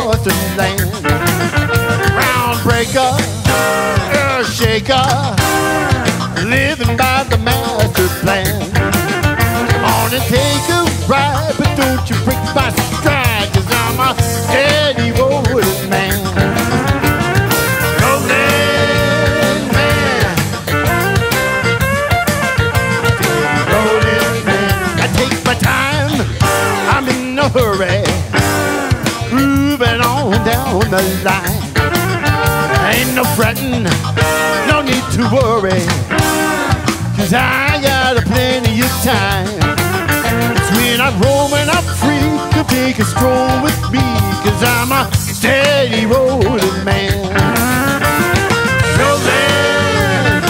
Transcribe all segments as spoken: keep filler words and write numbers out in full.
northern land. Groundbreaker, earth shaker, living by the master plan. Come on and take a ride, but don't you break my stride, 'cause I'm a steady rolling man. Rolling man, rolling man. I take my time, I'm in no hurry, moving on down the line. Ain't no fretting, no need to worry, 'cause I got a plenty of time. So when I'm roaming up free, you take a stroll with me, 'cause I'm a steady rolling man. Rolling,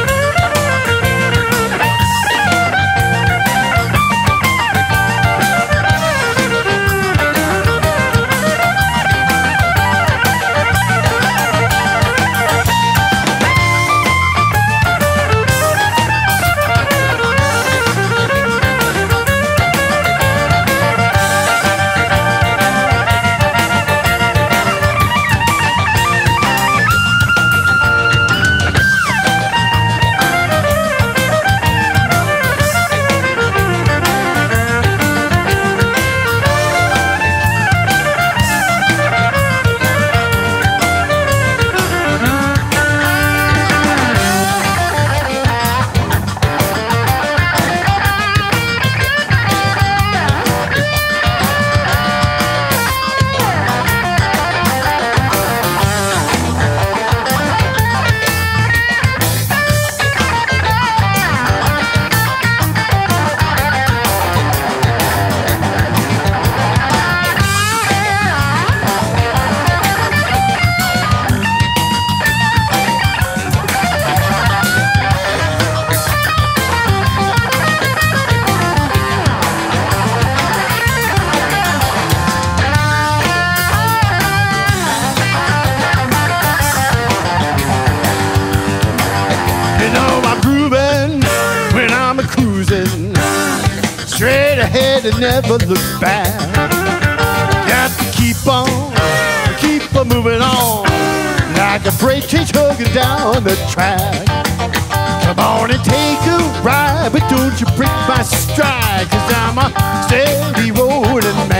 straight ahead and never look back. Got to keep on, keep on moving on, like a freight train chugging down the track. Come on and take a ride, but don't you break my stride, 'cause I'm a steady rolling man.